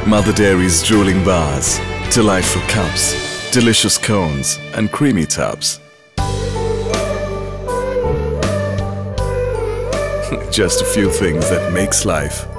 Mother Dairy's drooling bars, delightful cups, delicious cones and creamy tubs. Just a few things that makes life